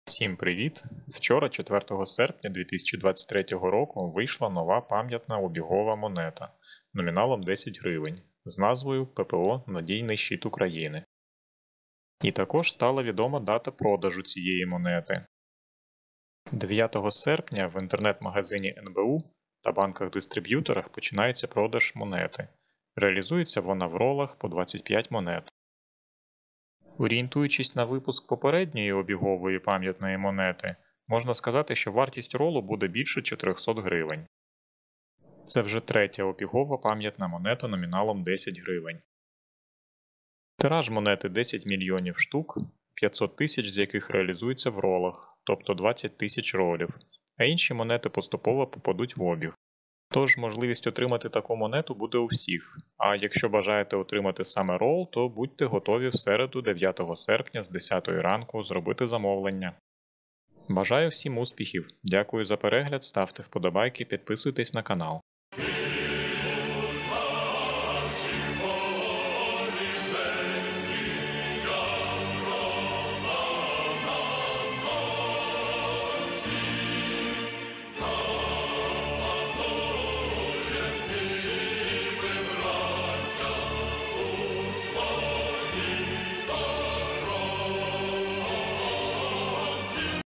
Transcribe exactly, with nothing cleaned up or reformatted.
Всім привіт! Вчора, четвертого серпня дві тисячі двадцять третього року, вийшла нова пам'ятна обігова монета номіналом десять гривень з назвою ППО «Надійний щит України». І також стала відома дата продажу цієї монети. дев'ятого серпня в інтернет-магазині ен бе у та банках-дистриб'юторах починається продаж монети. Реалізується вона в ролах по двадцять п'ять монет. Орієнтуючись на випуск попередньої обігової пам'ятної монети, можна сказати, що вартість ролу буде більше чотирьохсот гривень. Це вже третя обігова пам'ятна монета номіналом десять гривень. Тираж монети десять мільйонів штук, п'ятсот тисяч з яких реалізуються в ролах, тобто двадцять тисяч ролів, а інші монети поступово попадуть в обіг. Тож можливість отримати таку монету буде у всіх, а якщо бажаєте отримати саме рол, то будьте готові в середу дев'ятого серпня з десятої ранку зробити замовлення. Бажаю всім успіхів, дякую за перегляд, ставте вподобайки, підписуйтесь на канал.